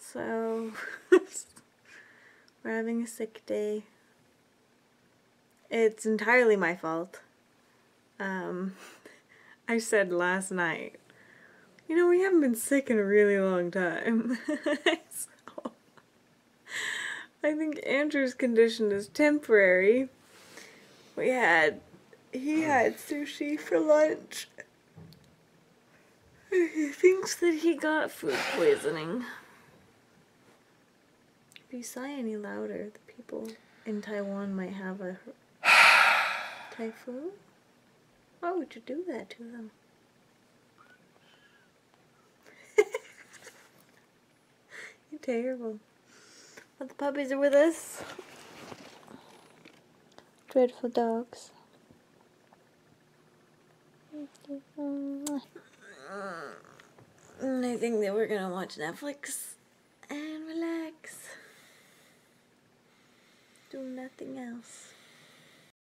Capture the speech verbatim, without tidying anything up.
So, we're having a sick day. It's entirely my fault. Um, I said last night, you know, we haven't been sick in a really long time. So, I think Andrew's condition is temporary. We had, he had sushi for lunch. He thinks that he got food poisoning. If you sigh any louder, the people in Taiwan might have a typhoon. Why would you do that to them? You're terrible. But the puppies are with us. Dreadful dogs. And I think that we're gonna watch Netflix and relax. Do nothing else.